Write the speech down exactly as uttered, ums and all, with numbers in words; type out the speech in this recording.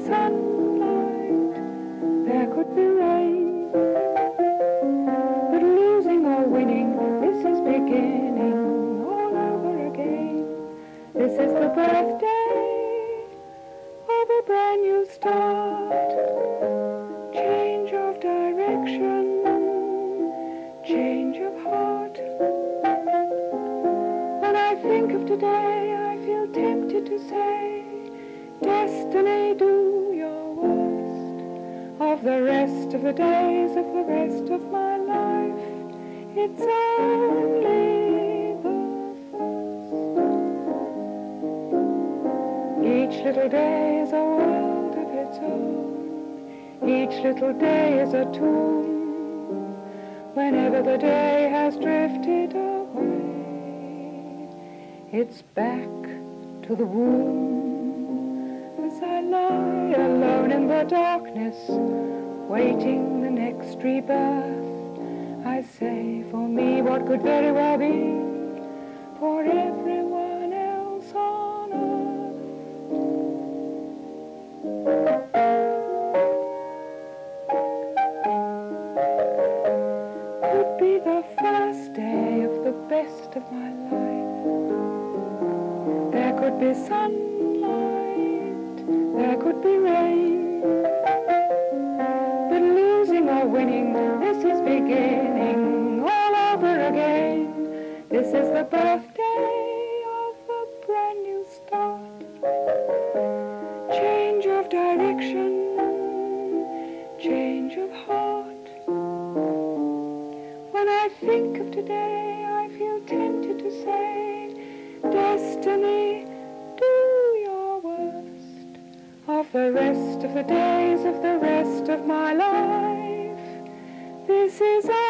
sunlight, there could be rain. But losing or winning, this is beginning all over again. This is the birthday of a brand new start. Change of direction, change of heart. When I think of today, I feel tempted to say, destiny, do your worst. Of the rest of the days of the rest of my life, it's only the first. Each little day is a world of its own. Each little day is a tune. Whenever the day has drifted away, it's back to the womb. As I lie alone in the darkness, waiting the next rebirth, I say, for me what could very well be for everyone else on earth. Could be the first day of the best of my life. There could be sunlight, there could be rain. But losing or winning, this is beginning all over again. This is the birthday of a brand new start. Change of direction, change of heart. When I think of today, I feel tempted to say, destiny, do your worst. Of the rest of the days of the rest of my life, this is